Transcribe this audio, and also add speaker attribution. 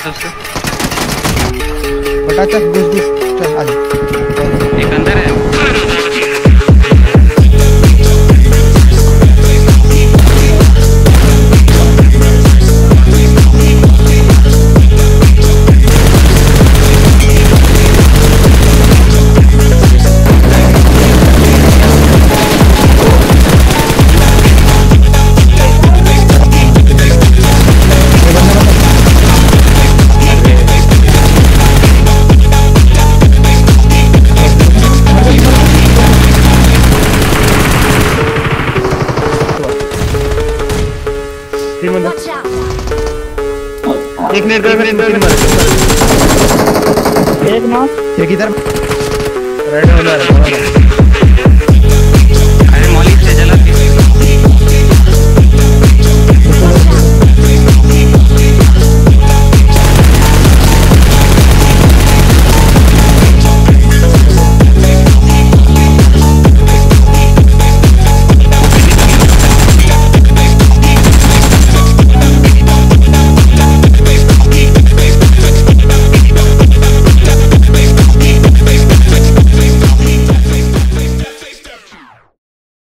Speaker 1: उसको
Speaker 2: बटा चल घुस चल आ जा।
Speaker 1: एक अंदर है।
Speaker 2: एक मिनट एक नॉक एक इधर राइट में